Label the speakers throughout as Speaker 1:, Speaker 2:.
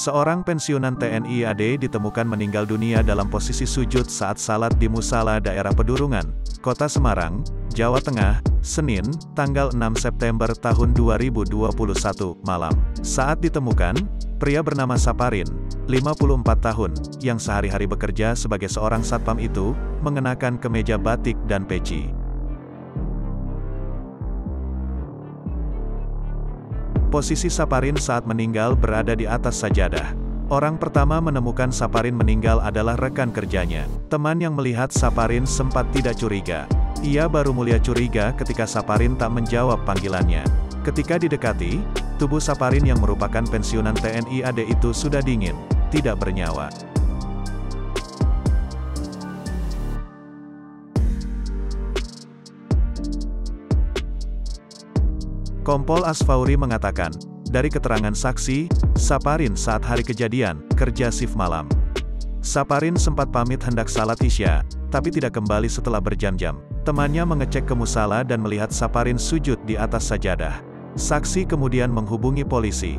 Speaker 1: Seorang pensiunan TNI AD ditemukan meninggal dunia dalam posisi sujud saat salat di musala daerah Pedurungan, Kota Semarang, Jawa Tengah, Senin, tanggal 6 September tahun 2021, malam. Saat ditemukan, pria bernama Saparin, 54 tahun, yang sehari-hari bekerja sebagai seorang satpam itu, mengenakan kemeja batik dan peci. Posisi Saparin saat meninggal berada di atas sajadah. Orang pertama menemukan Saparin meninggal adalah rekan kerjanya. Teman yang melihat Saparin sempat tidak curiga. Ia baru mulai curiga ketika Saparin tak menjawab panggilannya. Ketika didekati, tubuh Saparin yang merupakan pensiunan TNI AD itu sudah dingin, tidak bernyawa. Kompol Asfauri mengatakan, dari keterangan saksi, Saparin saat hari kejadian, kerja shift malam. Saparin sempat pamit hendak salat Isya, tapi tidak kembali setelah berjam-jam. Temannya mengecek ke musala dan melihat Saparin sujud di atas sajadah. Saksi kemudian menghubungi polisi.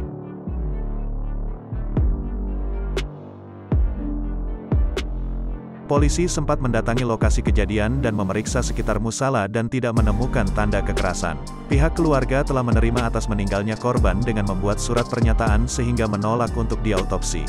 Speaker 1: Polisi sempat mendatangi lokasi kejadian dan memeriksa sekitar musala dan tidak menemukan tanda kekerasan. Pihak keluarga telah menerima atas meninggalnya korban dengan membuat surat pernyataan sehingga menolak untuk diautopsi.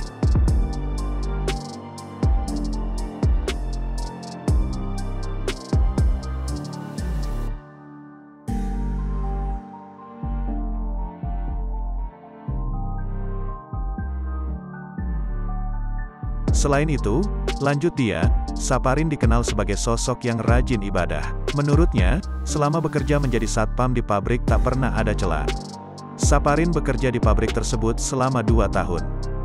Speaker 1: Selain itu, lanjut dia, Saparin dikenal sebagai sosok yang rajin ibadah. Menurutnya, selama bekerja menjadi satpam di pabrik tak pernah ada celah. Saparin bekerja di pabrik tersebut selama 2 tahun.